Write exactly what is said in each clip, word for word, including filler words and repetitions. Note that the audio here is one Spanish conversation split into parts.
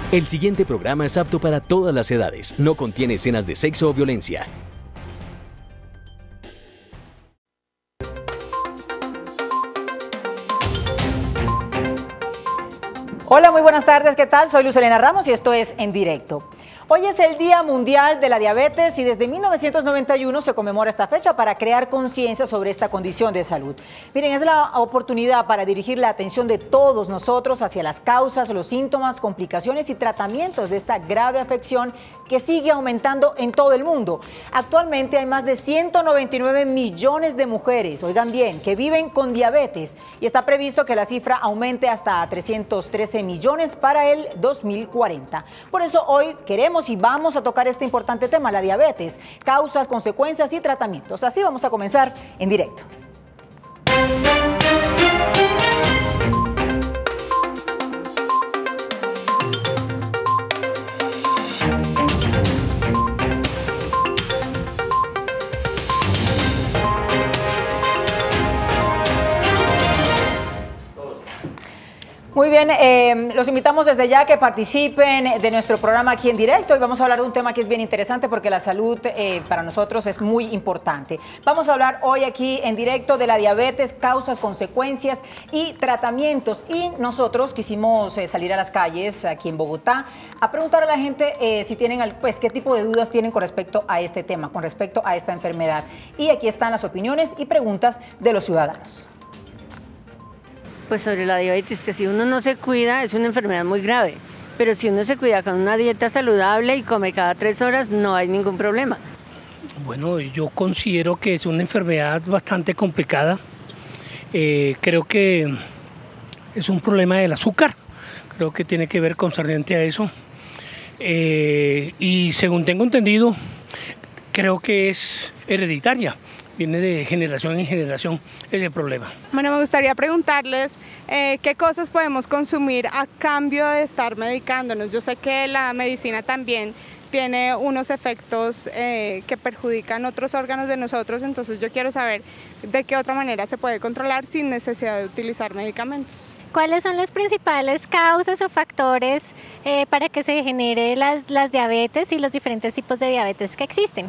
El siguiente programa es apto para todas las edades. No contiene escenas de sexo o violencia. Hola, muy buenas tardes, ¿qué tal? Soy Luz Elena Ramos y esto es En Directo. Hoy es el Día Mundial de la Diabetes y desde mil novecientos noventa y uno se conmemora esta fecha para crear conciencia sobre esta condición de salud. Miren, es la oportunidad para dirigir la atención de todos nosotros hacia las causas, los síntomas, complicaciones y tratamientos de esta grave afección que sigue aumentando en todo el mundo. Actualmente hay más de ciento noventa y nueve millones de mujeres, oigan bien, que viven con diabetes y está previsto que la cifra aumente hasta trescientos trece millones para el dos mil cuarenta. Por eso hoy queremos y vamos a tocar este importante tema, la diabetes, causas, consecuencias y tratamientos. Así vamos a comenzar en directo. Muy bien, eh, los invitamos desde ya a que participen de nuestro programa aquí en directo. Hoy vamos a hablar de un tema que es bien interesante porque la salud eh, para nosotros es muy importante. Vamos a hablar hoy aquí en directo de la diabetes, causas, consecuencias y tratamientos. Y nosotros quisimos eh, salir a las calles aquí en Bogotá a preguntar a la gente eh, si tienen, pues, qué tipo de dudas tienen con respecto a este tema, con respecto a esta enfermedad. Y aquí están las opiniones y preguntas de los ciudadanos. Pues sobre la diabetes, que si uno no se cuida es una enfermedad muy grave, pero si uno se cuida con una dieta saludable y come cada tres horas no hay ningún problema. Bueno, yo considero que es una enfermedad bastante complicada. Eh, creo que es un problema del azúcar, creo que tiene que ver concerniente a eso. Eh, y según tengo entendido, creo que es hereditaria. Viene de generación en generación ese problema. Bueno, me gustaría preguntarles eh, qué cosas podemos consumir a cambio de estar medicándonos. Yo sé que la medicina también tiene unos efectos eh, que perjudican otros órganos de nosotros, entonces yo quiero saber de qué otra manera se puede controlar sin necesidad de utilizar medicamentos. ¿Cuáles son las principales causas o factores eh, para que se genere las, las diabetes y los diferentes tipos de diabetes que existen?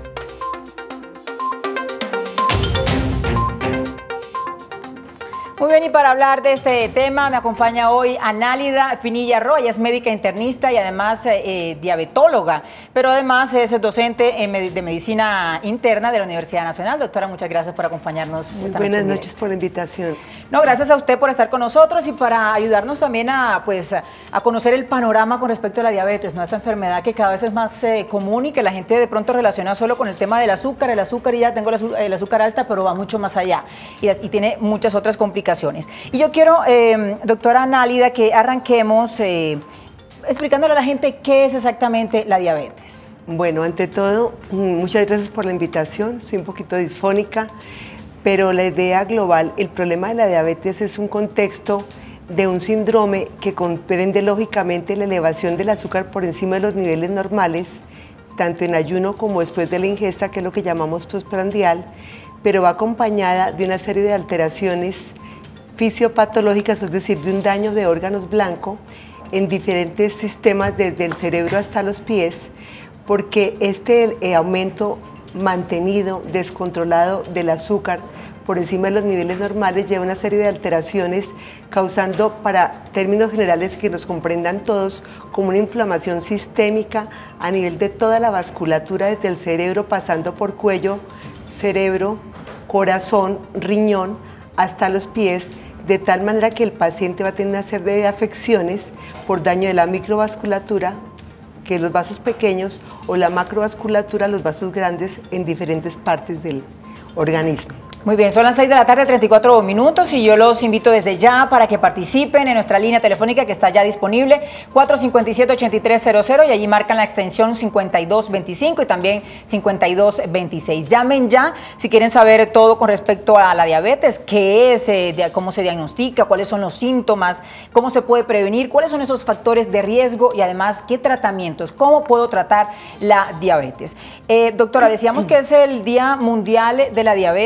Muy bien, y para hablar de este tema me acompaña hoy Análida Pinilla Roa, ella es médica internista y además eh, diabetóloga, pero además es docente en med de medicina interna de la Universidad Nacional. Doctora, muchas gracias por acompañarnos. Esta Buenas noche noches por la invitación. No, gracias a usted por estar con nosotros y para ayudarnos también a, pues, a conocer el panorama con respecto a la diabetes, ¿no? Esta enfermedad que cada vez es más eh, común y que la gente de pronto relaciona solo con el tema del azúcar, el azúcar y ya tengo el, el azúcar alta, pero va mucho más allá y, y tiene muchas otras complicaciones. Y yo quiero, eh, doctora Análida, que arranquemos eh, explicándole a la gente qué es exactamente la diabetes. Bueno, ante todo, muchas gracias por la invitación. Soy un poquito disfónica, pero la idea global, el problema de la diabetes es un contexto de un síndrome que comprende lógicamente la elevación del azúcar por encima de los niveles normales, tanto en ayuno como después de la ingesta, que es lo que llamamos postprandial, pero va acompañada de una serie de alteraciones fisiopatológicas, es decir, de un daño de órganos blancos en diferentes sistemas desde el cerebro hasta los pies, porque este eh, aumento mantenido, descontrolado del azúcar por encima de los niveles normales lleva una serie de alteraciones causando, para términos generales que nos comprendan todos, como una inflamación sistémica a nivel de toda la vasculatura desde el cerebro pasando por cuello, cerebro, corazón, riñón hasta los pies, de tal manera que el paciente va a tener una serie de afecciones por daño de la microvasculatura, que es los vasos pequeños, o la macrovasculatura, los vasos grandes en diferentes partes del organismo. Muy bien, son las seis de la tarde, treinta y cuatro minutos, y yo los invito desde ya para que participen en nuestra línea telefónica que está ya disponible, cuatro cinco siete, ocho tres cero cero, y allí marcan la extensión cincuenta y dos veinticinco y también cincuenta y dos veintiséis. Llamen ya si quieren saber todo con respecto a la diabetes, qué es, eh, de, cómo se diagnostica, cuáles son los síntomas, cómo se puede prevenir, cuáles son esos factores de riesgo y además qué tratamientos, cómo puedo tratar la diabetes. Eh, doctora, decíamos que es el Día Mundial de la Diabetes,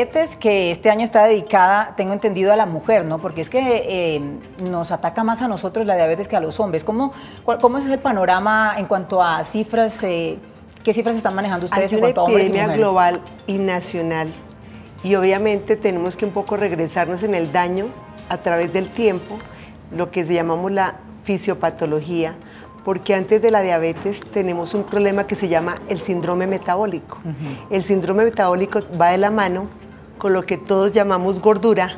que este año está dedicada, tengo entendido, a la mujer, ¿no? Porque es que eh, nos ataca más a nosotros la diabetes que a los hombres. ¿Cómo, cuál, cómo es el panorama en cuanto a cifras? Eh, ¿Qué cifras están manejando ustedes en cuanto a hombres y mujeres? Hay una epidemia global y nacional, y obviamente tenemos que un poco regresarnos en el daño a través del tiempo, lo que llamamos la fisiopatología, porque antes de la diabetes tenemos un problema que se llama el síndrome metabólico. Uh-huh. El síndrome metabólico va de la mano con lo que todos llamamos gordura,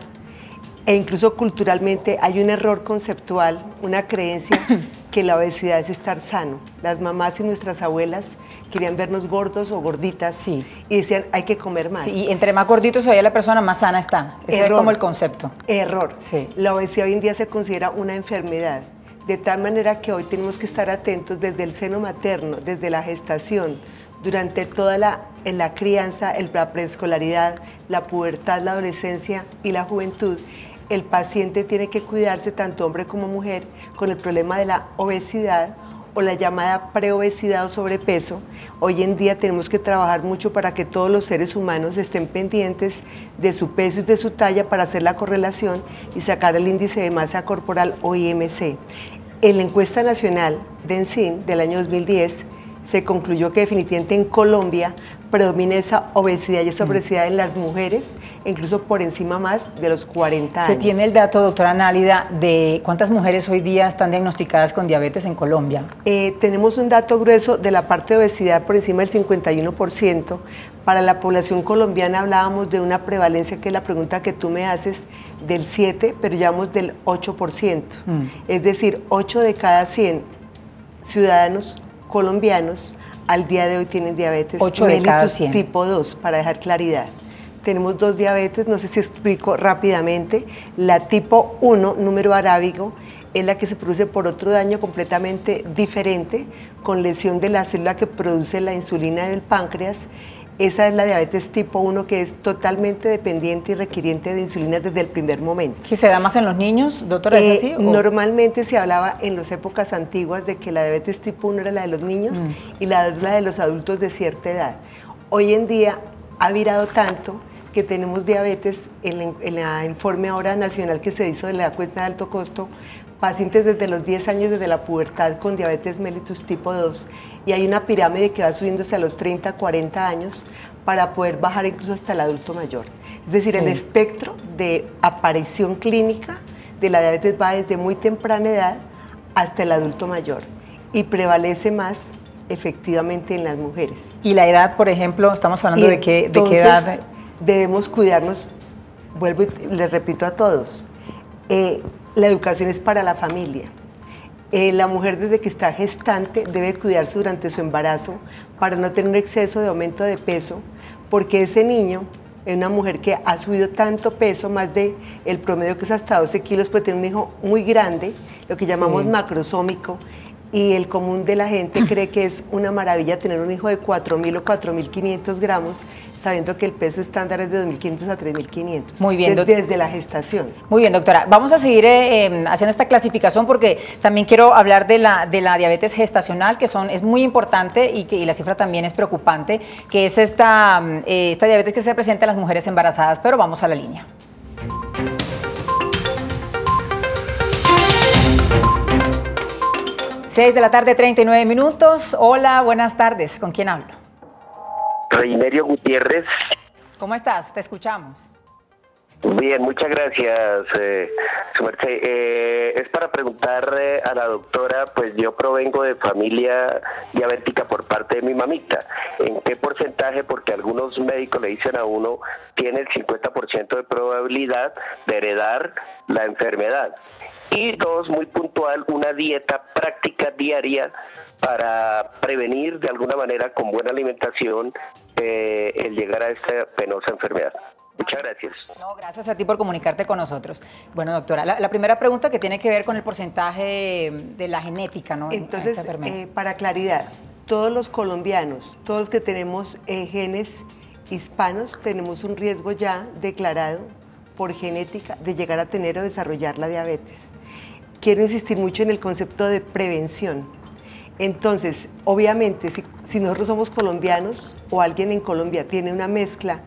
e incluso culturalmente hay un error conceptual, una creencia que la obesidad es estar sano. Las mamás y nuestras abuelas querían vernos gordos o gorditas, sí, y decían hay que comer más. Sí, y entre más gorditos se veía la persona, más sana está. Ese error, es como el concepto. Error. Sí. La obesidad hoy en día se considera una enfermedad. De tal manera que hoy tenemos que estar atentos desde el seno materno, desde la gestación, durante toda la, en la crianza, el, la preescolaridad, la pubertad, la adolescencia y la juventud. El paciente tiene que cuidarse, tanto hombre como mujer, con el problema de la obesidad o la llamada preobesidad o sobrepeso. Hoy en día tenemos que trabajar mucho para que todos los seres humanos estén pendientes de su peso y de su talla para hacer la correlación y sacar el índice de masa corporal o I M C. En la encuesta nacional de ENSIM del año dos mil diez se concluyó que definitivamente en Colombia predomina esa obesidad y esa obesidad en las mujeres, incluso por encima más de los cuarenta años. ¿Se tiene el dato, doctora Nálida, de cuántas mujeres hoy día están diagnosticadas con diabetes en Colombia? Eh, tenemos un dato grueso de la parte de obesidad por encima del cincuenta y uno por ciento. Para la población colombiana hablábamos de una prevalencia, que es la pregunta que tú me haces, del siete, pero llevamos del ocho por ciento. Mm. Es decir, ocho de cada cien ciudadanos colombianos al día de hoy tienen diabetes ocho de cada cien. Tipo dos, para dejar claridad. Tenemos dos diabetes, no sé si explico rápidamente. La tipo uno, número arábigo, es la que se produce por otro daño completamente diferente, con lesión de la célula que produce la insulina del páncreas. Esa es la diabetes tipo uno, que es totalmente dependiente y requiriente de insulina desde el primer momento. ¿Que se da más en los niños, doctora? ¿Es Eh, así? ¿O? Normalmente se hablaba en las épocas antiguas de que la diabetes tipo uno era la de los niños mm. y la dos la de los adultos de cierta edad. Hoy en día ha virado tanto que tenemos diabetes, en la, en la informe ahora nacional que se hizo de la cuenta de alto costo, pacientes desde los diez años, desde la pubertad, con diabetes mellitus tipo dos, y hay una pirámide que va subiéndose a los treinta, cuarenta años para poder bajar incluso hasta el adulto mayor. Es decir, sí, el espectro de aparición clínica de la diabetes va desde muy temprana edad hasta el adulto mayor y prevalece más efectivamente en las mujeres. ¿Y la edad, por ejemplo, estamos hablando y de qué, entonces, de qué edad? Debemos cuidarnos, vuelvo y les repito a todos, eh, la educación es para la familia. Eh, la mujer desde que está gestante debe cuidarse durante su embarazo para no tener un exceso de aumento de peso, porque ese niño, es una mujer que ha subido tanto peso, más de el promedio que es hasta doce kilos, puede tener un hijo muy grande, lo que llamamos sí. macrosómico, y el común de la gente cree que es una maravilla tener un hijo de cuatro mil o cuatro mil quinientos gramos, sabiendo que el peso estándar es de dos mil quinientos a tres mil quinientos. Muy bien. Desde, desde la gestación. Muy bien, doctora. Vamos a seguir eh, haciendo esta clasificación porque también quiero hablar de la, de la diabetes gestacional, que son, es muy importante y, que, y la cifra también es preocupante, que es esta, eh, esta diabetes que se presenta en las mujeres embarazadas, pero vamos a la línea. seis de la tarde, treinta y nueve minutos. Hola, buenas tardes. ¿Con quién hablo? Reinerio Gutiérrez. ¿Cómo estás? Te escuchamos. Bien, muchas gracias, eh, su merced. Eh, es para preguntar eh, a la doctora, pues yo provengo de familia diabética por parte de mi mamita. ¿En qué porcentaje? Porque algunos médicos le dicen a uno, tiene el cincuenta por ciento de probabilidad de heredar la enfermedad. Y dos, muy puntual, una dieta práctica diaria para prevenir de alguna manera con buena alimentación eh, el llegar a esta penosa enfermedad. Muchas gracias. No, gracias a ti por comunicarte con nosotros. Bueno, doctora, la, la primera pregunta que tiene que ver con el porcentaje de la genética, ¿no? Entonces, eh, para claridad, todos los colombianos, todos los que tenemos eh, genes hispanos, tenemos un riesgo ya declarado por genética de llegar a tener o desarrollar la diabetes. Quiero insistir mucho en el concepto de prevención. Entonces, obviamente, si, si nosotros somos colombianos o alguien en Colombia tiene una mezcla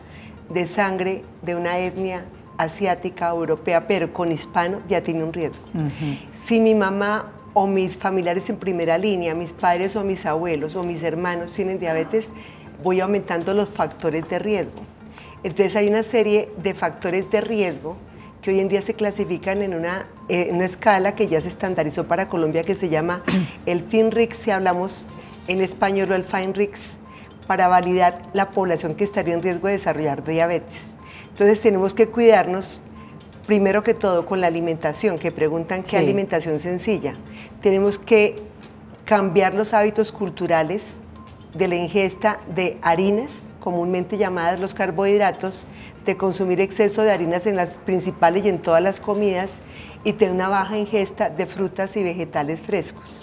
de sangre de una etnia asiática o europea, pero con hispano, ya tiene un riesgo. Uh-huh. Si mi mamá o mis familiares en primera línea, mis padres o mis abuelos o mis hermanos tienen diabetes, voy aumentando los factores de riesgo. Entonces hay una serie de factores de riesgo que hoy en día se clasifican en una, eh, una escala que ya se estandarizó para Colombia, que se llama el FINRIX, si hablamos en español, o el FINRIX, para validar la población que estaría en riesgo de desarrollar diabetes. Entonces tenemos que cuidarnos, primero que todo, con la alimentación, que preguntan qué sí. alimentación sencilla. Tenemos que cambiar los hábitos culturales de la ingesta de harinas, comúnmente llamadas los carbohidratos, de consumir exceso de harinas en las principales y en todas las comidas, y tener una baja ingesta de frutas y vegetales frescos.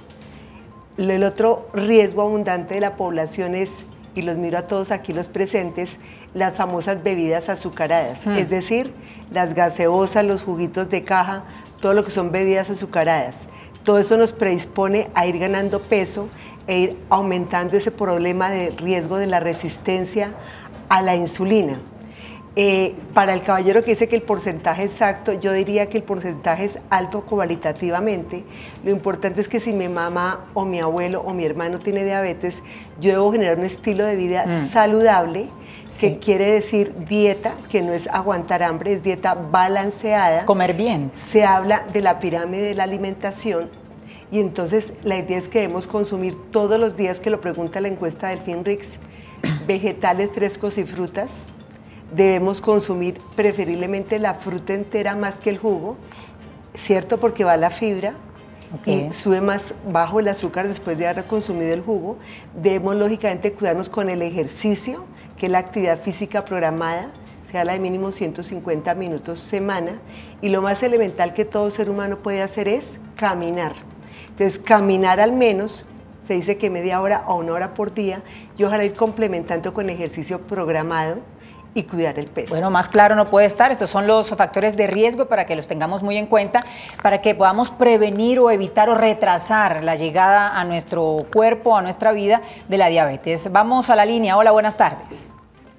El otro riesgo abundante de la población es, y los miro a todos aquí los presentes, las famosas bebidas azucaradas, mm. es decir, las gaseosas, los juguitos de caja, todo lo que son bebidas azucaradas. Todo eso nos predispone a ir ganando peso e ir aumentando ese problema de riesgo de la resistencia a la insulina. Eh, para el caballero que dice que el porcentaje exacto, yo diría que el porcentaje es alto cualitativamente. Lo importante es que si mi mamá o mi abuelo o mi hermano tiene diabetes, yo debo generar un estilo de vida mm. saludable, sí. que quiere decir dieta, que no es aguantar hambre, es dieta balanceada. Comer bien. Se habla de la pirámide de la alimentación, y entonces la idea es que debemos consumir todos los días, que lo pregunta la encuesta del FINRIX, vegetales frescos y frutas. Debemos consumir preferiblemente la fruta entera más que el jugo, ¿cierto? Porque va la fibra, okay. y sube más bajo el azúcar después de haber consumido el jugo. Debemos lógicamente cuidarnos con el ejercicio, que es la actividad física programada, se habla de mínimo ciento cincuenta minutos semana, y lo más elemental que todo ser humano puede hacer es caminar. Entonces, caminar al menos, se dice que media hora o una hora por día, y ojalá ir complementando con ejercicio programado y cuidar el peso. Bueno, más claro no puede estar. Estos son los factores de riesgo para que los tengamos muy en cuenta, para que podamos prevenir o evitar o retrasar la llegada a nuestro cuerpo, a nuestra vida, de la diabetes. Vamos a la línea. Hola, buenas tardes.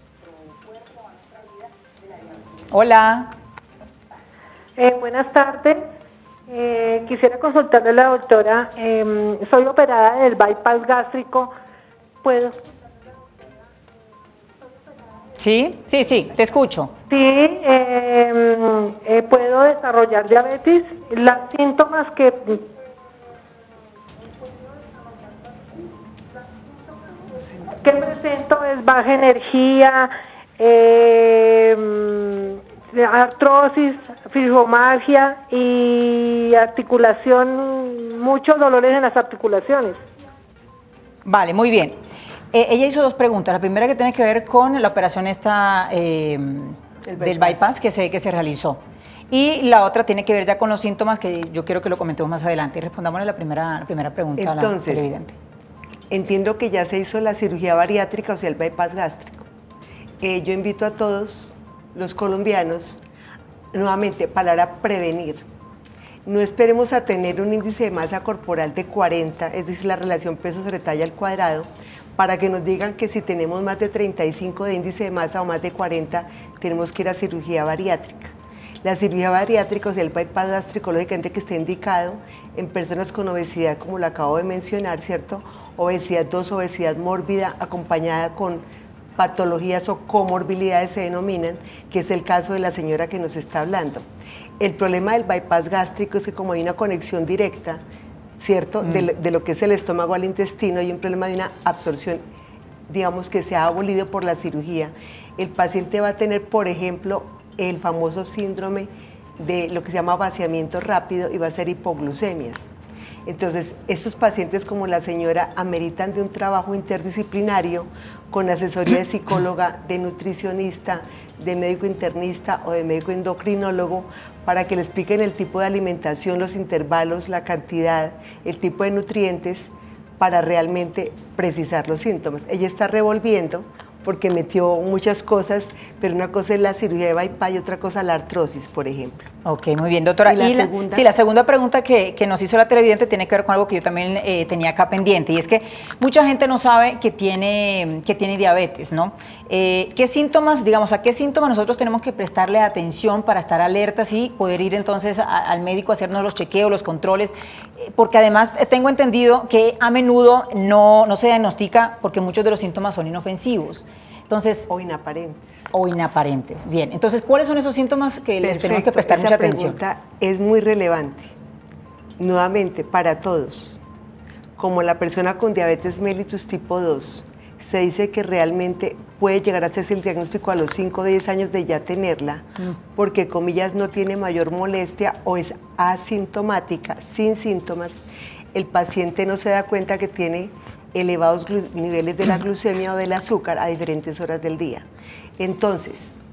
Hola. Eh, buenas tardes. Eh, quisiera consultarle a la doctora. Eh, soy operada del bypass gástrico. ¿Puedo? Sí, sí, sí, te escucho. Sí, eh, eh, puedo desarrollar diabetes. Los síntomas que que presento es baja energía, eh, artrosis, fibromialgia y articulación, muchos dolores en las articulaciones. Vale, muy bien. Eh, ella hizo dos preguntas. La primera que tiene que ver con la operación esta eh, bypass. del bypass que se, que se realizó. Y la otra tiene que ver ya con los síntomas, que yo quiero que lo comentemos más adelante. Y respondámosle la primera, la primera pregunta. Entonces, a la televidente. Entiendo que ya se hizo la cirugía bariátrica, o sea, el bypass gástrico. Eh, yo invito a todos los colombianos, nuevamente, palabra prevenir. No esperemos a tener un índice de masa corporal de cuarenta, es decir, la relación peso sobre talla al cuadrado, para que nos digan que si tenemos más de treinta y cinco de índice de masa o más de cuarenta, tenemos que ir a cirugía bariátrica. La cirugía bariátrica, o sea, el bypass gástrico, lógicamente que esté indicado en personas con obesidad, como lo acabo de mencionar, ¿cierto? Obesidad dos, obesidad mórbida, acompañada con patologías o comorbilidades se denominan, que es el caso de la señora que nos está hablando. El problema del bypass gástrico es que como hay una conexión directa, ¿cierto? Mm. De, de lo que es el estómago al intestino, hay un problema de una absorción, digamos, que se ha abolido por la cirugía. El paciente va a tener, por ejemplo, el famoso síndrome de lo que se llama vaciamiento rápido y va a ser hipoglucemias. Entonces, estos pacientes como la señora ameritan de un trabajo interdisciplinario con asesoría de psicóloga, de nutricionista, de médico internista o de médico endocrinólogo, para que le expliquen el tipo de alimentación, los intervalos, la cantidad, el tipo de nutrientes, para realmente precisar los síntomas. Ella está revolviendo porque metió muchas cosas, pero una cosa es la cirugía de bypass y otra cosa la artrosis, por ejemplo. Ok, muy bien, doctora. ¿Y la y la, segunda? Sí, la segunda pregunta que, que nos hizo la televidente tiene que ver con algo que yo también eh, tenía acá pendiente, y es que mucha gente no sabe que tiene, que tiene diabetes, ¿no? Eh, ¿Qué síntomas, digamos, a qué síntomas nosotros tenemos que prestarle atención para estar alertas y poder ir entonces a, al médico a hacernos los chequeos, los controles? Eh, porque además tengo entendido que a menudo no, no se diagnostica porque muchos de los síntomas son inofensivos. Entonces, O inaparentes. O inaparentes. Bien, entonces, ¿cuáles son esos síntomas que les tenemos que Perfecto, prestar esa mucha atención? pregunta es muy relevante, nuevamente, para todos. Como la persona con diabetes mellitus tipo dos, se dice que realmente puede llegar a hacerse el diagnóstico a los cinco o diez años de ya tenerla, mm. porque, comillas, no tiene mayor molestia o es asintomática, sin síntomas. El paciente no se da cuenta que tiene elevados niveles de la glucemia o del azúcar a diferentes horas del día. Entonces,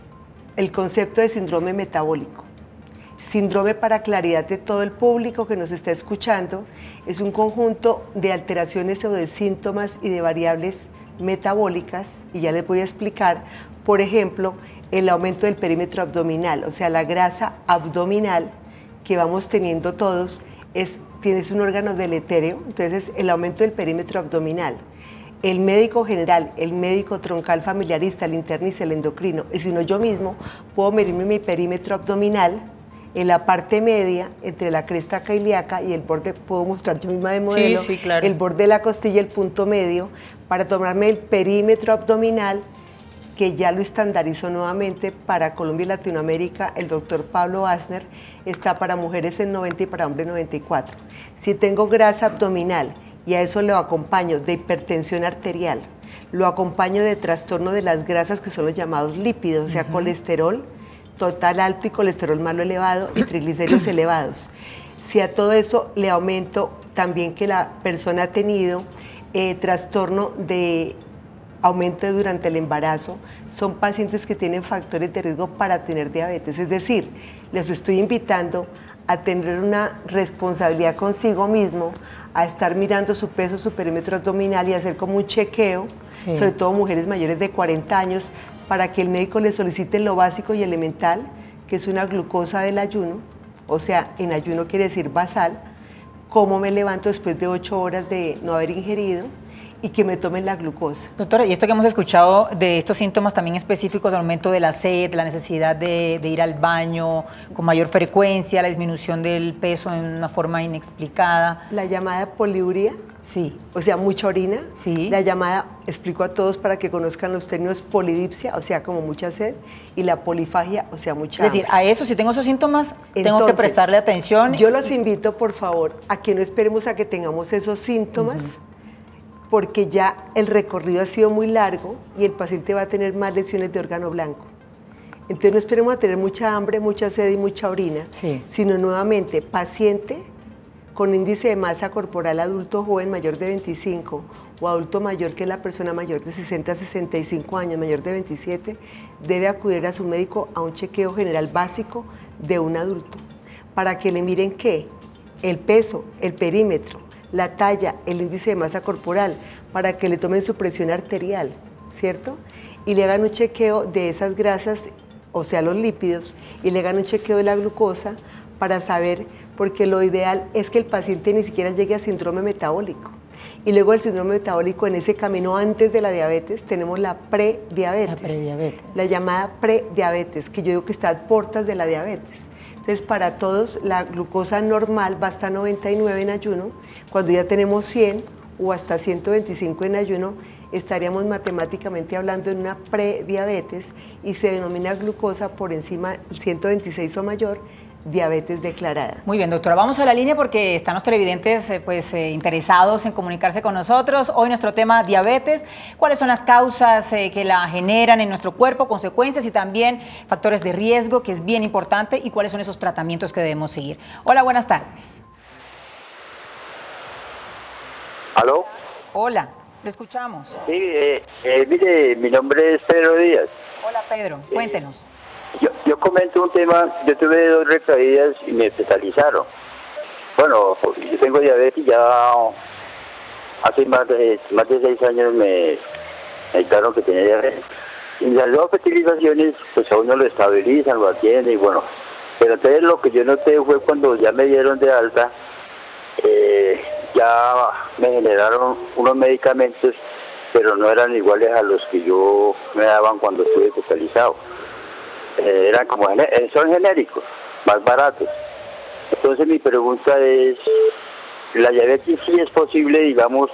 el concepto de síndrome metabólico. Síndrome, para claridad de todo el público que nos está escuchando, es un conjunto de alteraciones o de síntomas y de variables metabólicas, y ya les voy a explicar, por ejemplo, el aumento del perímetro abdominal, o sea, la grasa abdominal que vamos teniendo todos, es tienes un órgano deletérea, entonces el aumento del perímetro abdominal. El médico general, el médico troncal familiarista, el internista, el endocrino, y si no yo mismo, puedo medirme mi perímetro abdominal en la parte media, entre la cresta ilíaca y el borde, puedo mostrar yo misma de modelo, sí, sí, claro. el borde de la costilla, el punto medio, para tomarme el perímetro abdominal, que ya lo estandarizó nuevamente para Colombia y Latinoamérica el doctor Pablo Asner, está para mujeres en noventa y para hombres noventa y cuatro. Si tengo grasa abdominal y a eso lo acompaño de hipertensión arterial, lo acompaño de trastorno de las grasas que son los llamados lípidos, o sea, uh-huh. colesterol total alto y colesterol malo elevado y triglicéridos elevados. Si a todo eso le aumento también que la persona ha tenido eh, trastorno de aumento durante el embarazo, son pacientes que tienen factores de riesgo para tener diabetes. Es decir, les estoy invitando a tener una responsabilidad consigo mismo, a estar mirando su peso, su perímetro abdominal y hacer como un chequeo, sí. sobre todo mujeres mayores de cuarenta años, para que el médico les solicite lo básico y elemental, que es una glucosa del ayuno, o sea, en ayuno quiere decir basal, cómo me levanto después de ocho horas de no haber ingerido, y que me tomen la glucosa. Doctora, y esto que hemos escuchado de estos síntomas también específicos, el aumento de la sed, la necesidad de, de ir al baño con mayor frecuencia, la disminución del peso en una forma inexplicada. La llamada poliuria, sí. o sea, mucha orina. Sí. La llamada, explico a todos para que conozcan los términos, polidipsia, o sea, como mucha sed, y la polifagia, o sea, mucha Es decir, hambre. a eso, si tengo esos síntomas, Entonces, tengo que prestarle atención. Yo los invito, por favor, a que no esperemos a que tengamos esos síntomas, uh-huh. porque ya el recorrido ha sido muy largo y el paciente va a tener más lesiones de órgano blanco. Entonces no esperemos a tener mucha hambre, mucha sed y mucha orina, sí. sino nuevamente paciente con índice de masa corporal adulto joven mayor de veinticinco o adulto mayor que es la persona mayor de sesenta a sesenta y cinco años, mayor de veintisiete, debe acudir a su médico a un chequeo general básico de un adulto para que le miren qué, el peso, el perímetro, la talla, el índice de masa corporal, para que le tomen su presión arterial, ¿cierto? Y le hagan un chequeo de esas grasas, o sea, los lípidos, y le hagan un chequeo de la glucosa para saber, porque lo ideal es que el paciente ni siquiera llegue a síndrome metabólico. Y luego el síndrome metabólico, en ese camino antes de la diabetes, tenemos la prediabetes, la prediabetes, la llamada prediabetes, que yo digo que está a puertas de la diabetes. Entonces, para todos, la glucosa normal va hasta noventa y nueve en ayuno. Cuando ya tenemos cien o hasta ciento veinticinco en ayuno, estaríamos matemáticamente hablando en una prediabetes y se denomina glucosa por encima del ciento veintiséis o mayor, diabetes declarada. Muy bien, doctora, vamos a la línea porque están los televidentes eh, pues, eh, interesados en comunicarse con nosotros. Hoy nuestro tema, diabetes, cuáles son las causas eh, que la generan en nuestro cuerpo, consecuencias y también factores de riesgo, que es bien importante, y cuáles son esos tratamientos que debemos seguir. Hola, buenas tardes. ¿Aló? Hola, lo escuchamos. Sí, eh, eh, mire, mi nombre es Pedro Díaz. Hola, Pedro, cuéntenos. Yo, yo comento un tema, yo tuve dos recaídas y me hospitalizaron. Bueno, yo tengo diabetes, ya hace más de, más de seis años me necesitaron que tenía diabetes. Y las dos fertilizaciones, pues a uno lo estabilizan, lo atienden y bueno, Pero entonces lo que yo noté fue cuando ya me dieron de alta, eh, ya me generaron unos medicamentos, pero no eran iguales a los que yo me daban cuando estuve hospitalizado. Eh, eran como, son genéricos, más baratos. Entonces mi pregunta es, la diabetes sí es posible, digamos,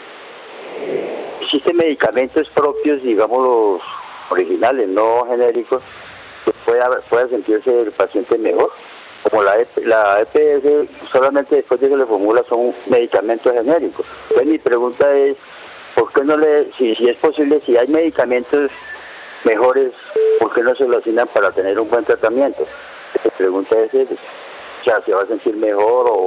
existen medicamentos propios, digamos los originales, no genéricos, que pueda, pueda sentirse el paciente mejor, como la, la E P S solamente después de que le formula son medicamentos genéricos. Entonces mi pregunta es, ¿por qué no le, si, si es posible, si hay medicamentos mejores, ¿por qué no se lo asignan para tener un buen tratamiento? Mi pregunta es esa. O sea, ¿se va a sentir mejor o,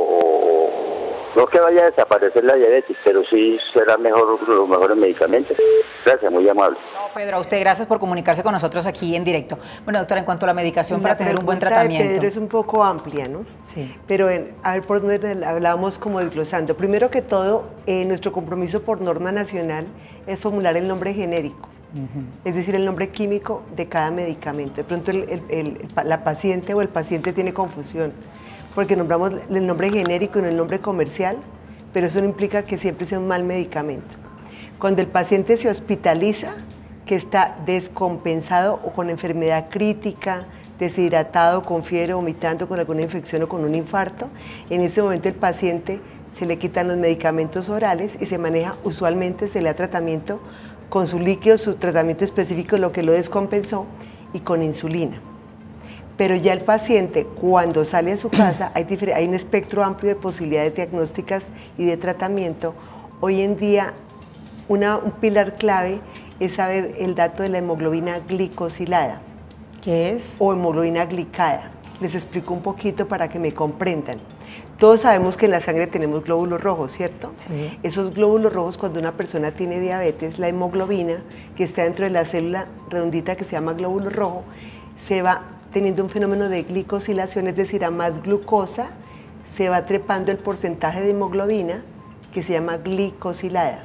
o no que vaya a desaparecer la diabetes, pero sí será mejor los mejores medicamentos? Gracias, muy amable. No, Pedro, a usted gracias por comunicarse con nosotros aquí en directo. Bueno, doctora, en cuanto a la medicación La para tener un buen pregunta tratamiento. de Pedro es un poco amplia, ¿no? Sí. Pero en, a ver por dónde hablábamos como desglosando. Primero que todo, eh, nuestro compromiso por norma nacional es formular el nombre genérico. Uh-huh. Es decir, el nombre químico de cada medicamento. De pronto el, el, el, la paciente o el paciente tiene confusión, porque nombramos el nombre genérico y no el nombre comercial, pero eso no implica que siempre sea un mal medicamento. Cuando el paciente se hospitaliza, que está descompensado o con enfermedad crítica, deshidratado, con fiebre, vomitando, con alguna infección o con un infarto, en ese momento el paciente se le quitan los medicamentos orales y se maneja, usualmente se le da tratamiento con su líquido, su tratamiento específico, lo que lo descompensó, y con insulina. Pero ya el paciente, cuando sale a su casa, hay, hay un espectro amplio de posibilidades diagnósticas y de tratamiento. Hoy en día, una, un pilar clave es saber el dato de la hemoglobina glicosilada. ¿Qué es? O hemoglobina glicada. Les explico un poquito para que me comprendan. Todos sabemos que en la sangre tenemos glóbulos rojos, ¿cierto? Sí. Esos glóbulos rojos, cuando una persona tiene diabetes, la hemoglobina, que está dentro de la célula redondita que se llama glóbulo rojo, se va teniendo un fenómeno de glicosilación, es decir, a más glucosa, se va trepando el porcentaje de hemoglobina, que se llama glicosilada.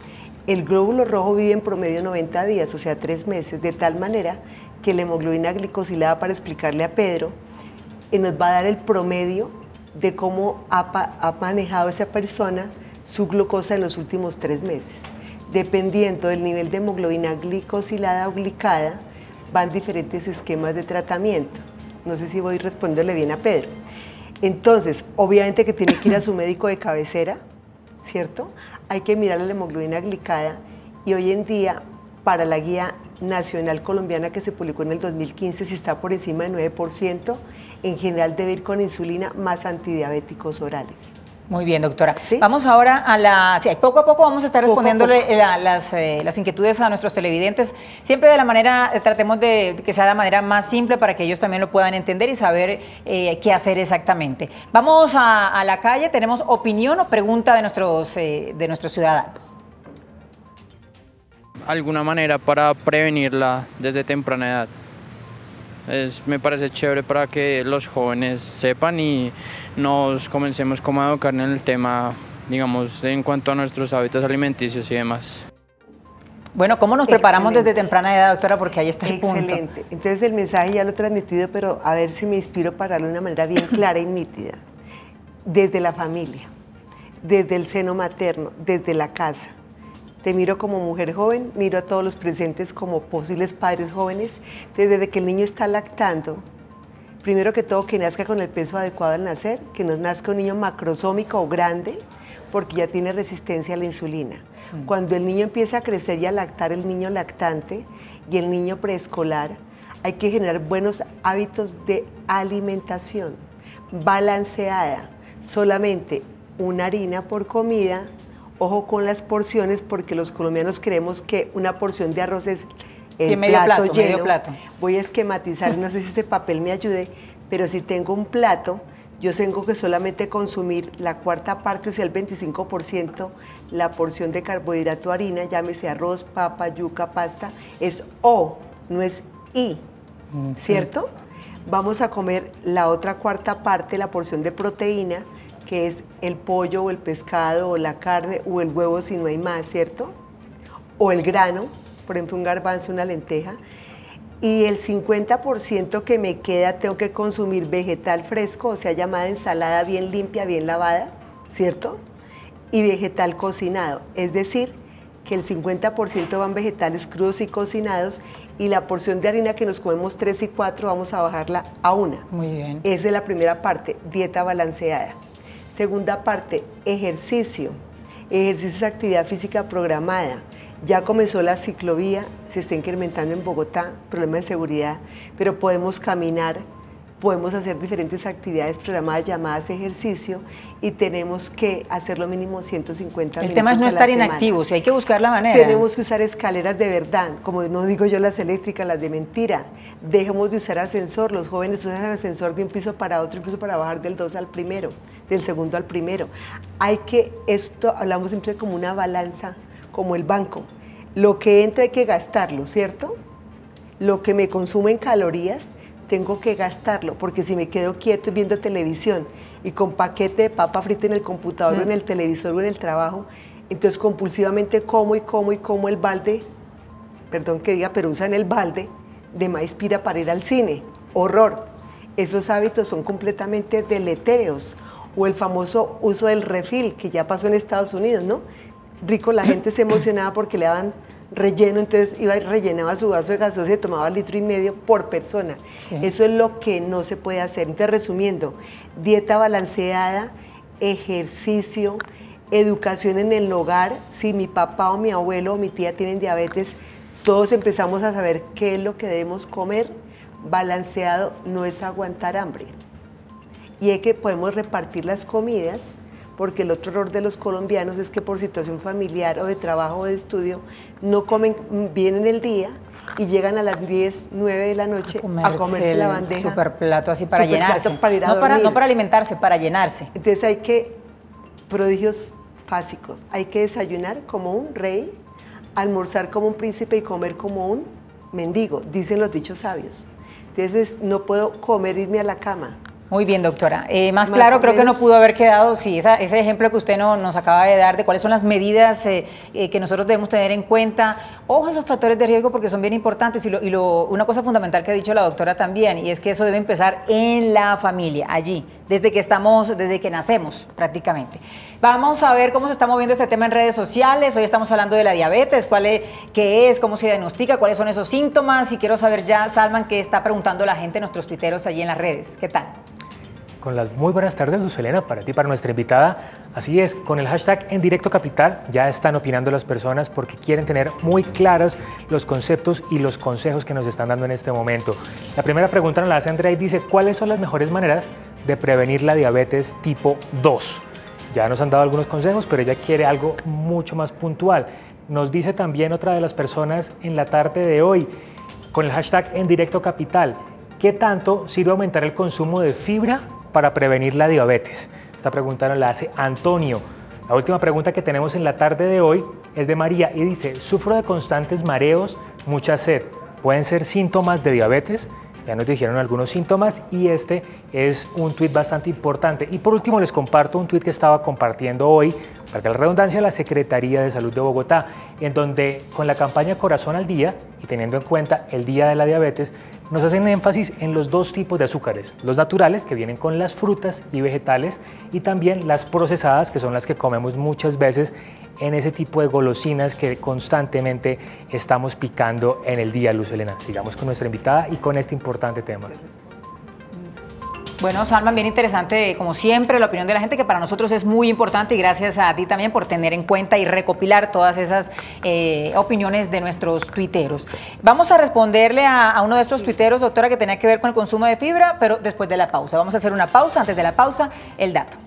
El glóbulo rojo vive en promedio noventa días, o sea, tres meses, de tal manera que la hemoglobina glicosilada, para explicarle a Pedro, eh, nos va a dar el promedio de cómo ha, ha manejado esa persona su glucosa en los últimos tres meses. Dependiendo del nivel de hemoglobina glicosilada o glicada, van diferentes esquemas de tratamiento. No sé si voy respondiéndole bien a Pedro. Entonces, obviamente que tiene que ir a su médico de cabecera, ¿cierto? Hay que mirar la hemoglobina glicada, y hoy en día, para la guía nacional colombiana que se publicó en el dos mil quince, si está por encima del nueve por ciento, en general debe ir con insulina más antidiabéticos orales. Muy bien, doctora. ¿Sí? Vamos ahora a la... Sí, poco a poco vamos a estar respondiéndole poco poco. La, las, eh, las inquietudes a nuestros televidentes. Siempre de la manera, eh, tratemos de que sea la manera más simple para que ellos también lo puedan entender y saber eh, qué hacer exactamente. Vamos a, a la calle, tenemos opinión o pregunta de nuestros, eh, de nuestros ciudadanos. Alguna manera para prevenirla desde temprana edad. Es, me parece chévere para que los jóvenes sepan y nos comencemos como a educar en el tema, digamos, en cuanto a nuestros hábitos alimenticios y demás. Bueno, ¿cómo nos preparamos Excelente. desde temprana edad, doctora? Porque ahí está el Excelente. punto. Excelente. Entonces el mensaje ya lo he transmitido, pero a ver si me inspiro para darlo de una manera bien clara y nítida. Desde la familia, desde el seno materno, desde la casa. Te miro como mujer joven, miro a todos los presentes como posibles padres jóvenes. Desde que el niño está lactando, primero que todo que nazca con el peso adecuado al nacer, que no nazca un niño macrosómico o grande, porque ya tiene resistencia a la insulina. Mm. Cuando el niño empieza a crecer y a lactar, el niño lactante y el niño preescolar, hay que generar buenos hábitos de alimentación, balanceada, solamente una harina por comida. Ojo con las porciones, porque los colombianos creemos que una porción de arroz es el medio plato, plato lleno. Medio plato. Voy a esquematizar, no sé si este papel me ayude, pero si tengo un plato, yo tengo que solamente consumir la cuarta parte, o sea, el veinticinco por ciento, la porción de carbohidrato, harina, llámese arroz, papa, yuca, pasta, es O, no es I, uh-huh. ¿cierto? Vamos a comer la otra cuarta parte, la porción de proteína, que es el pollo o el pescado o la carne o el huevo si no hay más, ¿cierto? O el grano, por ejemplo un garbanzo, una lenteja. y el cincuenta por ciento que me queda tengo que consumir vegetal fresco, o sea, llamada ensalada bien limpia, bien lavada, ¿cierto? Y vegetal cocinado, es decir, que el cincuenta por ciento van vegetales crudos y cocinados, y la porción de harina que nos comemos tres y cuatro vamos a bajarla a una. Muy bien. Esa es la primera parte, dieta balanceada. Segunda parte, ejercicio. Ejercicio es actividad física programada. Ya comenzó la ciclovía, se está incrementando en Bogotá, problema de seguridad, pero podemos caminar, podemos hacer diferentes actividades programadas llamadas ejercicio, y tenemos que hacer lo mínimo ciento cincuenta minutos. El tema es no estar inactivos, y hay que buscar la manera. Tenemos que usar escaleras de verdad, como no digo yo las eléctricas, las de mentira. Dejemos de usar ascensor, los jóvenes usan el ascensor de un piso para otro, incluso para bajar del dos al primero, del segundo al primero. Hay que, esto hablamos siempre como una balanza, como el banco. Lo que entra hay que gastarlo, ¿cierto? Lo que me consume en calorías, tengo que gastarlo, porque si me quedo quieto viendo televisión y con paquete de papa frita en el computador mm. o en el televisor o en el trabajo, entonces compulsivamente como y como y como el balde, perdón que diga, pero usan el balde de maíz pira para ir al cine. Horror. Esos hábitos son completamente deletéreos. O el famoso uso del refil, que ya pasó en Estados Unidos, ¿no? Rico, la gente se emocionaba porque le daban relleno, entonces iba y rellenaba su vaso de gaseosa y tomaba litro y medio por persona. Sí. Eso es lo que no se puede hacer. Entonces, resumiendo, dieta balanceada, ejercicio, educación en el hogar. Si mi papá o mi abuelo o mi tía tienen diabetes, todos empezamos a saber qué es lo que debemos comer. Balanceado no es aguantar hambre. Y es que podemos repartir las comidas, porque el otro error de los colombianos es que por situación familiar o de trabajo o de estudio no comen bien en el día y llegan a las diez, nueve de la noche a comerse, a comerse la bandeja. Super plato así para llenarse. Para ir a no, para, no para alimentarse, para llenarse. Entonces hay que, prodigios básicos, hay que desayunar como un rey, almorzar como un príncipe y comer como un mendigo, dicen los dichos sabios. Entonces no puedo comer, irme a la cama. Muy bien, doctora. Eh, más, más claro creo menos. que no pudo haber quedado, sí, esa, ese ejemplo que usted no, nos acaba de dar de cuáles son las medidas eh, eh, que nosotros debemos tener en cuenta. Ojo a esos factores de riesgo porque son bien importantes y, lo, y lo, una cosa fundamental que ha dicho la doctora también, y es que eso debe empezar en la familia, allí, desde que estamos, desde que nacemos prácticamente. Vamos a ver cómo se está moviendo este tema en redes sociales. Hoy estamos hablando de la diabetes, cuál es, qué es, cómo se diagnostica, cuáles son esos síntomas, y quiero saber ya, Salman, qué está preguntando la gente, nuestros tuiteros allí en las redes. ¿Qué tal? Con las muy buenas tardes, Luz Helena, para ti, para nuestra invitada. Así es, con el hashtag En Directo Capital ya están opinando las personas porque quieren tener muy claros los conceptos y los consejos que nos están dando en este momento. La primera pregunta nos la hace Andrea y dice, ¿cuáles son las mejores maneras de prevenir la diabetes tipo dos? Ya nos han dado algunos consejos, pero ella quiere algo mucho más puntual. Nos dice también otra de las personas en la tarde de hoy, con el hashtag En Directo Capital, ¿qué tanto sirve aumentar el consumo de fibra para prevenir la diabetes? Esta pregunta nos la hace Antonio. La última pregunta que tenemos en la tarde de hoy es de María y dice, sufro de constantes mareos, mucha sed. ¿Pueden ser síntomas de diabetes? Ya nos dijeron algunos síntomas y este es un tuit bastante importante. Y por último les comparto un tuit que estaba compartiendo hoy, para la redundancia, la Secretaría de Salud de Bogotá, en donde con la campaña Corazón al Día y teniendo en cuenta el Día de la Diabetes, nos hacen énfasis en los dos tipos de azúcares, los naturales que vienen con las frutas y vegetales y también las procesadas que son las que comemos muchas veces en ese tipo de golosinas que constantemente estamos picando en el día, Luz Helena. Sigamos con nuestra invitada y con este importante tema. Bueno, Salman, bien interesante, como siempre, la opinión de la gente, que para nosotros es muy importante, y gracias a ti también por tener en cuenta y recopilar todas esas eh, opiniones de nuestros tuiteros. Vamos a responderle a, a uno de estos tuiteros, doctora, que tenía que ver con el consumo de fibra, pero después de la pausa. Vamos a hacer una pausa, antes de la pausa, el dato.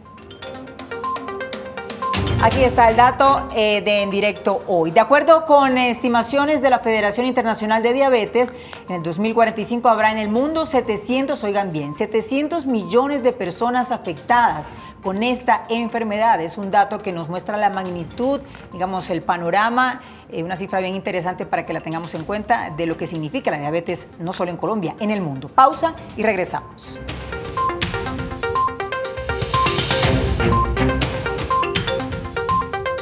Aquí está el dato eh, de En Directo hoy. De acuerdo con estimaciones de la Federación Internacional de Diabetes, en el dos mil cuarenta y cinco habrá en el mundo setecientos, oigan bien, setecientos millones de personas afectadas con esta enfermedad. Es un dato que nos muestra la magnitud, digamos, el panorama, eh, una cifra bien interesante para que la tengamos en cuenta de lo que significa la diabetes, no solo en Colombia, en el mundo. Pausa y regresamos.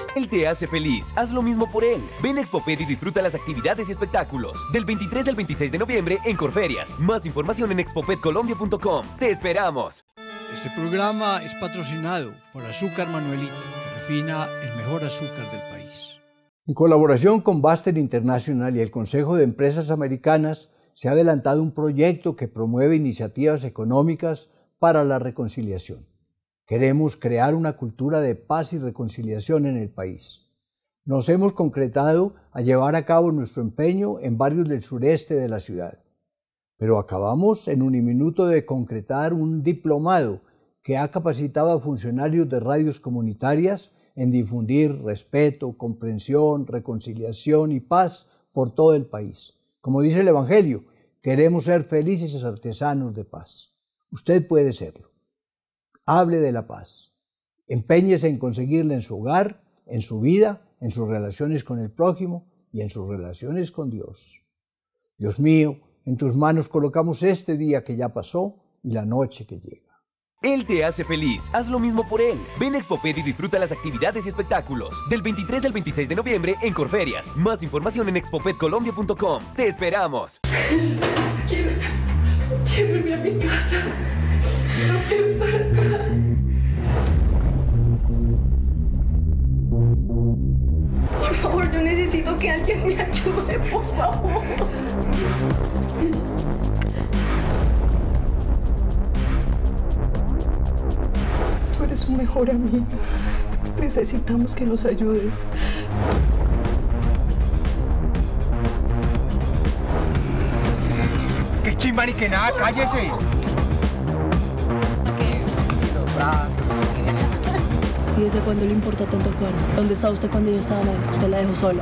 Él te hace feliz, haz lo mismo por él. Ven a Expoped y disfruta las actividades y espectáculos. Del veintitrés al veintiséis de noviembre en Corferias. Más información en expoped colombia punto com. ¡Te esperamos! Este programa es patrocinado por Azúcar Manuelita, que refina el mejor azúcar del país. En colaboración con Baster International y el Consejo de Empresas Americanas, se ha adelantado un proyecto que promueve iniciativas económicas para la reconciliación. Queremos crear una cultura de paz y reconciliación en el país. Nos hemos concretado a llevar a cabo nuestro empeño en barrios del sureste de la ciudad. Pero acabamos en un minuto de concretar un diplomado que ha capacitado a funcionarios de radios comunitarias en difundir respeto, comprensión, reconciliación y paz por todo el país. Como dice el Evangelio, queremos ser felices artesanos de paz. Usted puede serlo. Hable de la paz. Empeñese en conseguirla en su hogar, en su vida, en sus relaciones con el prójimo y en sus relaciones con Dios. Dios mío, en tus manos colocamos este día que ya pasó y la noche que llega. Él te hace feliz, haz lo mismo por él. Ven a Expoped y disfruta las actividades y espectáculos. Del veintitrés al veintiséis de noviembre en Corferias. Más información en expoped colombia punto com. ¡Te esperamos! Quiero, quiero irme a mi casa. No quiero estar acá. Por favor, yo necesito que alguien me ayude, por favor. Tú eres un mejor amigo. Necesitamos que nos ayudes. ¡Qué chimba ni que nada! ¡Cállese! Los brazos, ¿y desde cuándo le importa tanto a Juan? ¿Dónde estaba usted cuando yo estaba mal? Usted la dejó sola.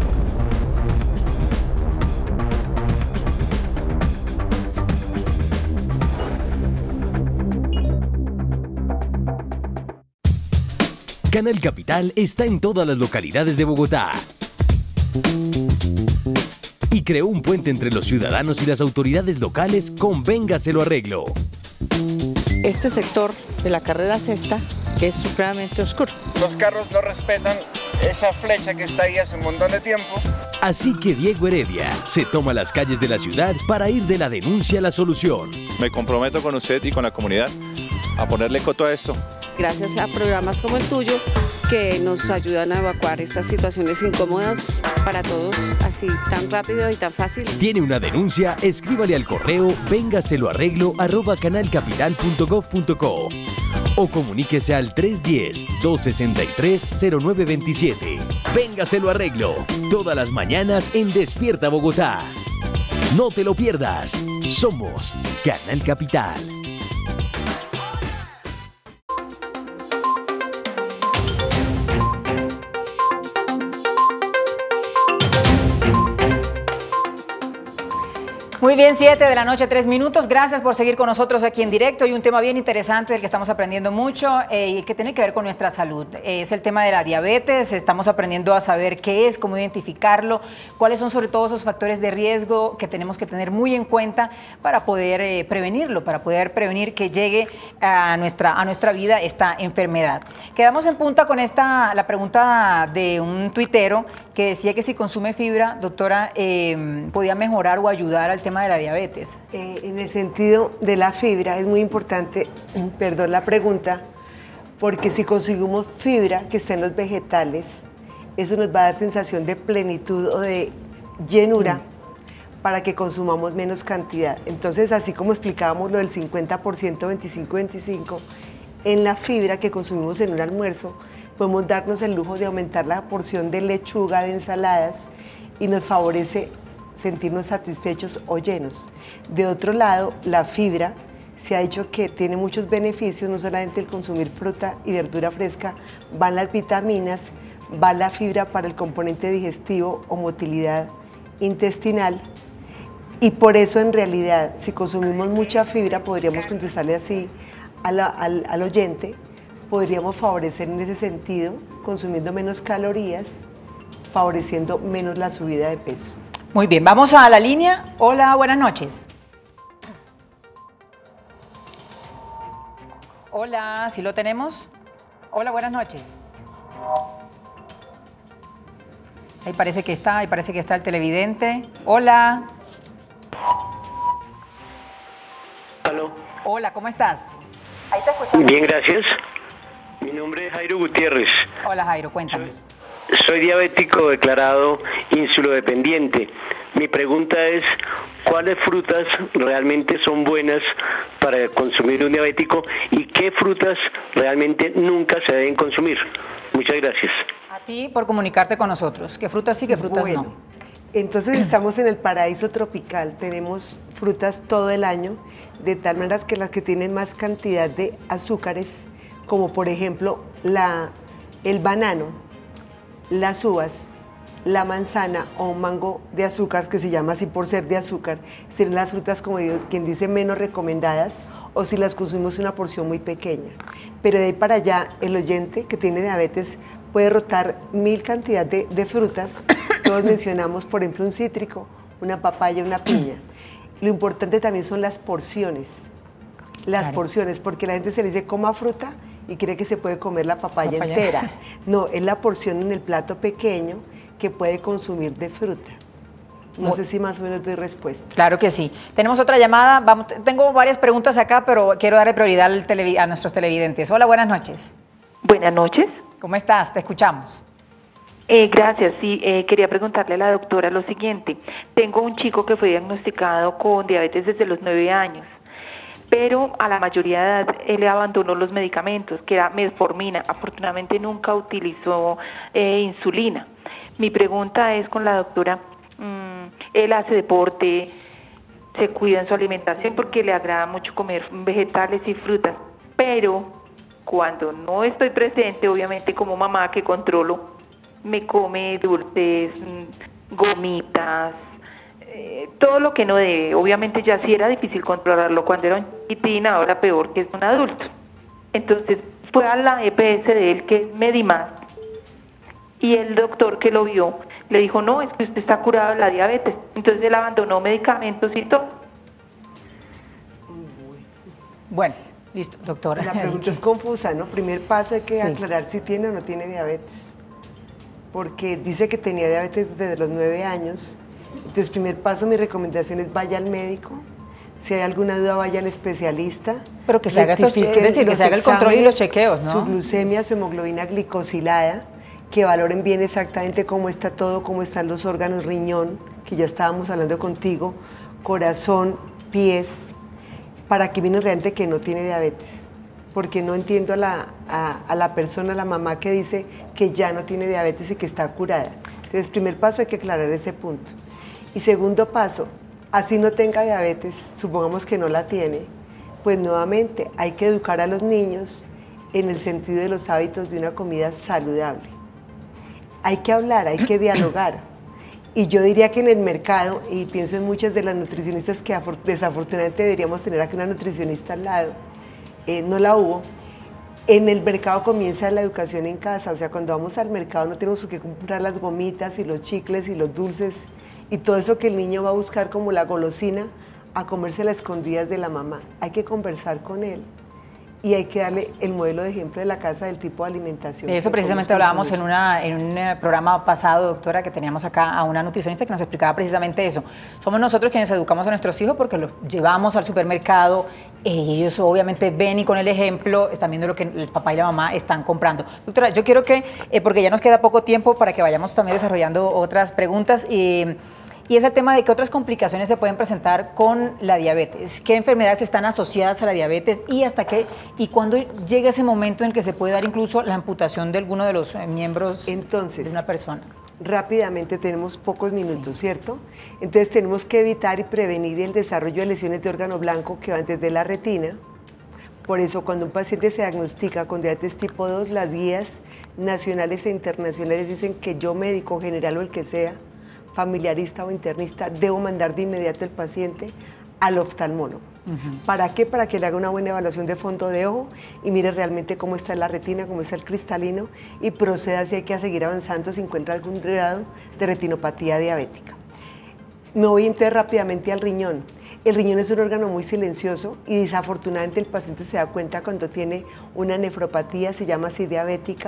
Canal Capital está en todas las localidades de Bogotá y creó un puente entre los ciudadanos y las autoridades locales con Véngase lo arreglo. Este sector de la carrera sexta es supremamente oscuro. Los carros no respetan esa flecha que está ahí hace un montón de tiempo. Así que Diego Heredia se toma las calles de la ciudad para ir de la denuncia a la solución. Me comprometo con usted y con la comunidad a ponerle coto a esto. Gracias a programas como el tuyo que nos ayudan a evacuar estas situaciones incómodas para todos, así tan rápido y tan fácil. ¿Tiene una denuncia? Escríbale al correo véngaseloarreglo arroba canalcapital punto gov punto co o comuníquese al tres uno cero, dos seis tres, cero nueve dos siete. Véngaselo arreglo, todas las mañanas en Despierta Bogotá. No te lo pierdas. Somos Canal Capital. Muy bien, siete de la noche, tres minutos. Gracias por seguir con nosotros aquí en directo. Y un tema bien interesante del que estamos aprendiendo mucho eh, y que tiene que ver con nuestra salud. Eh, es el tema de la diabetes. Estamos aprendiendo a saber qué es, cómo identificarlo, cuáles son sobre todo esos factores de riesgo que tenemos que tener muy en cuenta para poder eh, prevenirlo, para poder prevenir que llegue a nuestra, a nuestra vida esta enfermedad. Quedamos en punta con esta, la pregunta de un tuitero que decía que si consume fibra, doctora, eh, podía mejorar o ayudar al tema de la diabetes. Eh, en el sentido de la fibra es muy importante, perdón la pregunta, porque si consumimos fibra que está en los vegetales, eso nos va a dar sensación de plenitud o de llenura mm. para que consumamos menos cantidad. Entonces, así como explicábamos lo del cincuenta por ciento, veinticinco veinticinco, en la fibra que consumimos en un almuerzo, podemos darnos el lujo de aumentar la porción de lechuga, de ensaladas, y nos favorece sentirnos satisfechos o llenos. De otro lado, la fibra se ha dicho que tiene muchos beneficios, no solamente el consumir fruta y verdura fresca, van las vitaminas, va la fibra para el componente digestivo o motilidad intestinal, y por eso en realidad, si consumimos mucha fibra, podríamos contestarle así a la, al, al oyente, podríamos favorecer en ese sentido, consumiendo menos calorías, favoreciendo menos la subida de peso. Muy bien, vamos a la línea. Hola, buenas noches. Hola, ¿sí lo tenemos? Hola, buenas noches. Ahí parece que está, ahí parece que está el televidente. Hola. Aló. Hola, ¿cómo estás? Ahí te escuchamos. Bien, gracias. Mi nombre es Jairo Gutiérrez. Hola, Jairo, cuéntanos. Soy diabético declarado insulodependiente. Mi pregunta es, ¿cuáles frutas realmente son buenas para consumir un diabético y qué frutas realmente nunca se deben consumir? Muchas gracias. A ti por comunicarte con nosotros. ¿Qué frutas sí, qué frutas bueno, no? Entonces estamos en el paraíso tropical, tenemos frutas todo el año, de tal manera que las que tienen más cantidad de azúcares, como por ejemplo la, el banano, las uvas, la manzana o un mango de azúcar, que se llama así por ser de azúcar, serían las frutas, como digo, quien dice, menos recomendadas, o si las consumimos en una porción muy pequeña. Pero de ahí para allá, el oyente que tiene diabetes puede rotar mil cantidad de, de frutas. Todos mencionamos, por ejemplo, un cítrico, una papaya, una piña. Lo importante también son las porciones. Las claro. porciones, porque la gente se le dice coma fruta y cree que se puede comer la papaya, papaya entera. No, es la porción en el plato pequeño que puede consumir de fruta. No sé si más o menos doy respuesta. Claro que sí. Tenemos otra llamada. Vamos, tengo varias preguntas acá, pero quiero darle prioridad al televid- a nuestros televidentes. Hola, buenas noches. Buenas noches. ¿Cómo estás? Te escuchamos. Eh, gracias. Sí, eh, quería preguntarle a la doctora lo siguiente. Tengo un chico que fue diagnosticado con diabetes desde los nueve años, pero a la mayoría de edad él abandonó los medicamentos, que era metformina. Afortunadamente nunca utilizó eh, insulina. Mi pregunta es con la doctora, mmm, él hace deporte, se cuida en su alimentación porque le agrada mucho comer vegetales y frutas, pero cuando no estoy presente, obviamente como mamá que controlo, me come dulces, gomitas, eh, todo lo que no debe. Obviamente ya sí era difícil controlarlo cuando era un chiquitín, ahora peor que es un adulto. Entonces fue a la E P S de él, que es Medimás, y el doctor que lo vio le dijo, no, es que usted está curado de la diabetes. Entonces él abandonó medicamentos y todo. Bueno, listo, doctora. La pregunta es confusa, ¿no? Primer paso hay que sí. aclarar si tiene o no tiene diabetes. Porque dice que tenía diabetes desde los nueve años. Entonces, primer paso, mi recomendación es vaya al médico. Si hay alguna duda, vaya al especialista. Pero que se haga, estos, es decir, que se haga el control y los chequeos, ¿no? Su glucemia, su hemoglobina glicosilada, que valoren bien exactamente cómo está todo, cómo están los órganos, riñón, que ya estábamos hablando contigo, corazón, pies, para que viene realmente que no tiene diabetes. Porque no entiendo a la, a, a la persona, a la mamá que dice que ya no tiene diabetes y que está curada. Entonces, primer paso, hay que aclarar ese punto. Y segundo paso, así no tenga diabetes, supongamos que no la tiene, pues nuevamente hay que educar a los niños en el sentido de los hábitos de una comida saludable. Hay que hablar, hay que dialogar. Y yo diría que en el mercado, y pienso en muchas de las nutricionistas que desafortunadamente deberíamos tener aquí una nutricionista al lado, eh, no la hubo, en el mercado comienza la educación en casa. O sea, cuando vamos al mercado no tenemos que comprar las gomitas y los chicles y los dulces y todo eso que el niño va a buscar como la golosina a comerse las escondidas de la mamá. Hay que conversar con él y hay que darle el modelo de ejemplo de la casa del tipo de alimentación. De eso precisamente hablábamos en, una, en un programa pasado, doctora, que teníamos acá a una nutricionista que nos explicaba precisamente eso. Somos nosotros quienes educamos a nuestros hijos porque los llevamos al supermercado, y ellos obviamente ven y con el ejemplo están viendo lo que el papá y la mamá están comprando. Doctora, yo quiero que, eh, porque ya nos queda poco tiempo para que vayamos también desarrollando otras preguntas, y... Y es el tema de qué otras complicaciones se pueden presentar con la diabetes, qué enfermedades están asociadas a la diabetes y hasta qué, y cuándo llega ese momento en el que se puede dar incluso la amputación de alguno de los miembros Entonces, de una persona. Rápidamente, tenemos pocos minutos, sí. ¿cierto? Entonces tenemos que evitar y prevenir el desarrollo de lesiones de órgano blanco que van desde la retina. Por eso, cuando un paciente se diagnostica con diabetes tipo dos, las guías nacionales e internacionales dicen que yo, médico general o el que sea, familiarista o internista, debo mandar de inmediato el paciente al oftalmólogo. Uh-huh. ¿Para qué? Para que le haga una buena evaluación de fondo de ojo y mire realmente cómo está la retina, cómo está el cristalino y proceda si hay que seguir avanzando si encuentra algún grado de retinopatía diabética. Me voy entonces rápidamente al riñón. El riñón es un órgano muy silencioso y desafortunadamente el paciente se da cuenta cuando tiene una nefropatía, se llama así diabética,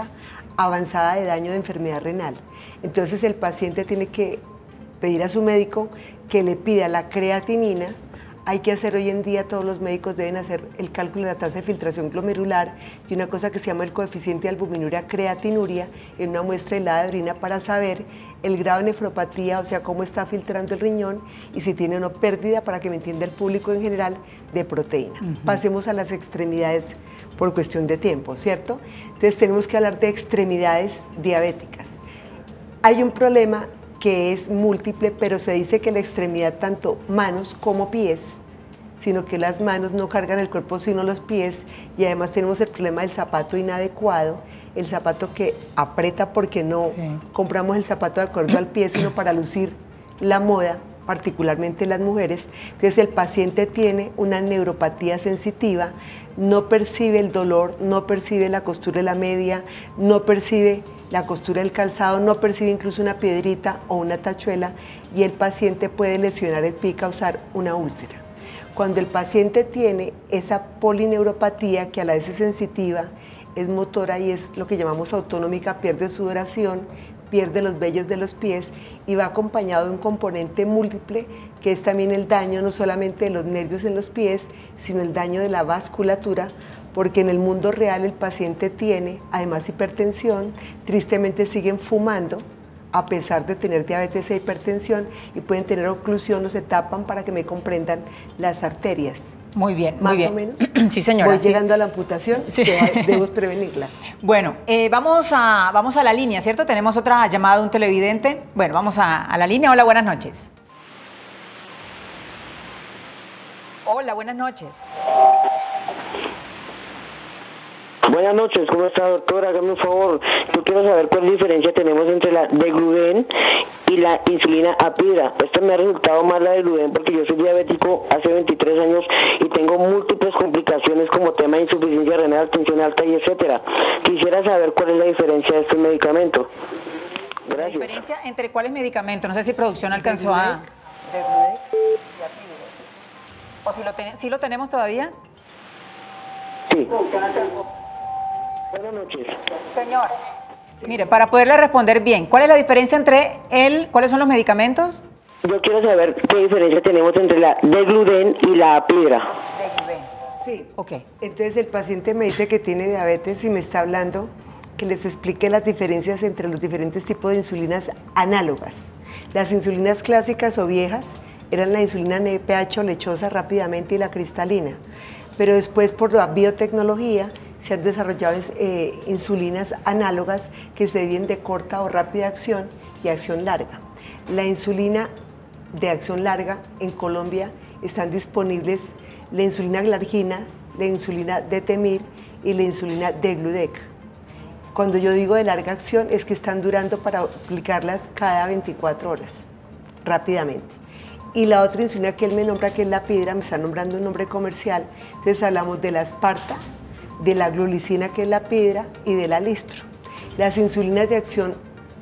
avanzada de daño de enfermedad renal. Entonces el paciente tiene que pedir a su médico que le pida la creatinina. Hay que hacer hoy en día, todos los médicos deben hacer el cálculo de la tasa de filtración glomerular y una cosa que se llama el coeficiente de albuminuria creatinuria en una muestra helada de orina para saber el grado de nefropatía, o sea, cómo está filtrando el riñón y si tiene o no pérdida, para que me entienda el público en general, de proteína. Uh-huh. Pasemos a las extremidades por cuestión de tiempo, ¿cierto? Entonces tenemos que hablar de extremidades diabéticas. Hay un problema que es múltiple, pero se dice que la extremidad, tanto manos como pies, sino que las manos no cargan el cuerpo sino los pies, y además tenemos el problema del zapato inadecuado, el zapato que aprieta porque no sí. compramos el zapato de acuerdo al pie, sino para lucir la moda, particularmente las mujeres. Entonces el paciente tiene una neuropatía sensitiva, no percibe el dolor, no percibe la costura de la media, no percibe la costura del calzado, no percibe incluso una piedrita o una tachuela, y el paciente puede lesionar el pie y causar una úlcera. Cuando el paciente tiene esa polineuropatía, que a la vez es sensitiva, es motora y es lo que llamamos autonómica, pierde sudoración, pierde los vellos de los pies y va acompañado de un componente múltiple, que es también el daño no solamente de los nervios en los pies, sino el daño de la vasculatura, porque en el mundo real el paciente tiene además hipertensión, tristemente siguen fumando a pesar de tener diabetes e hipertensión, y pueden tener oclusión o se tapan, para que me comprendan, las arterias. Muy bien, más muy bien. o menos. Sí, señora. Voy sí. llegando a la amputación, sí. que debemos prevenirla. Bueno, eh, vamos, a, vamos a la línea, ¿cierto? Tenemos otra llamada de un televidente. Bueno, vamos a, a la línea. Hola, buenas noches. Hola, buenas noches. Buenas noches, ¿cómo está, doctora? Hágame un favor, yo quiero saber cuál diferencia tenemos entre la degluden y la insulina apida. Esta me ha resultado más la degluden porque yo soy diabético hace veintitrés años y tengo múltiples complicaciones como tema de insuficiencia renal, tensión alta y etcétera. Quisiera saber cuál es la diferencia de este medicamento. Gracias. ¿La diferencia entre cuáles medicamentos? No sé si producción alcanzó a... Degludec y apido, sí. ¿O si lo, ten... ¿sí lo tenemos todavía? Sí. Buenas noches. Señor, mire, para poderle responder bien, ¿cuál es la diferencia entre él, cuáles son los medicamentos? Yo quiero saber qué diferencia tenemos entre la degluden y la apidra. Degluden. Sí, ok. Entonces el paciente me dice que tiene diabetes y me está hablando que les explique las diferencias entre los diferentes tipos de insulinas análogas. Las insulinas clásicas o viejas eran la insulina N P H o lechosa rápidamente y la cristalina, pero después por la biotecnología se han desarrollado eh, insulinas análogas que se dividen de corta o rápida acción y acción larga. La insulina de acción larga en Colombia están disponibles la insulina glargina, la insulina detemir y la insulina degludec. Cuando yo digo de larga acción es que están durando para aplicarlas cada veinticuatro horas, rápidamente. Y la otra insulina que él me nombra, que es la apidra, me está nombrando un nombre comercial, entonces hablamos de la Sparta, de la glulicina, que es la piedra, y de la lispro. Las insulinas de acción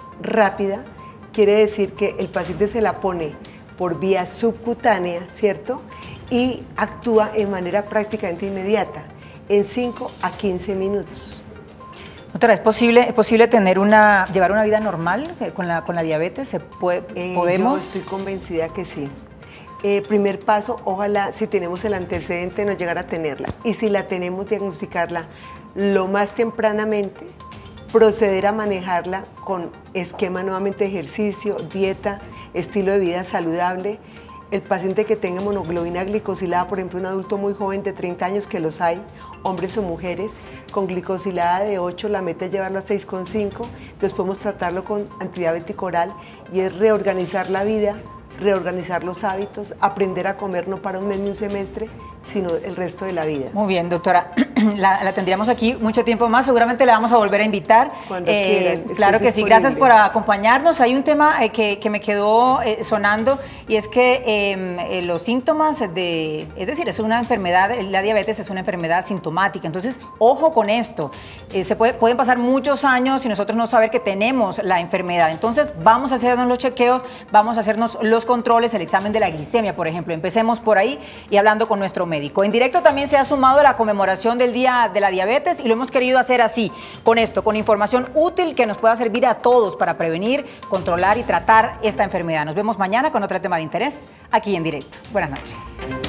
rápida quiere decir que el paciente se la pone por vía subcutánea, ¿cierto? Y actúa de manera prácticamente inmediata, en cinco a quince minutos. Doctora, ¿es posible, es posible tener una, llevar una vida normal con la, con la diabetes? ¿Se puede, eh, ¿Podemos? Yo estoy convencida que sí. Eh, primer paso, ojalá si tenemos el antecedente no llegar a tenerla, y si la tenemos, diagnosticarla lo más tempranamente, proceder a manejarla con esquema nuevamente de ejercicio, dieta, estilo de vida saludable. El paciente que tenga monoglobina glicosilada, por ejemplo un adulto muy joven de treinta años, que los hay, hombres o mujeres, con glicosilada de ocho, la meta es llevarlo a seis coma cinco, entonces podemos tratarlo con antidiabético oral, y es reorganizar la vida, reorganizar los hábitos, aprender a comer no para un mes ni un semestre, sino el resto de la vida. Muy bien, doctora, la, la tendríamos aquí mucho tiempo más, seguramente le vamos a volver a invitar. Cuando eh, quieran, claro que disponible. sí, gracias por acompañarnos. Hay un tema eh, que, que me quedó eh, sonando, y es que eh, los síntomas de, es decir, es una enfermedad, la diabetes es una enfermedad sintomática, entonces ojo con esto, eh, se puede, pueden pasar muchos años y nosotros no saber que tenemos la enfermedad, entonces vamos a hacernos los chequeos, vamos a hacernos los controles, el examen de la glicemia, por ejemplo, empecemos por ahí y hablando con nuestro médico. En directo también se ha sumado a la conmemoración del el Día de la Diabetes y lo hemos querido hacer así, con esto, con información útil que nos pueda servir a todos para prevenir, controlar y tratar esta enfermedad. Nos vemos mañana con otro tema de interés aquí en directo. Buenas noches.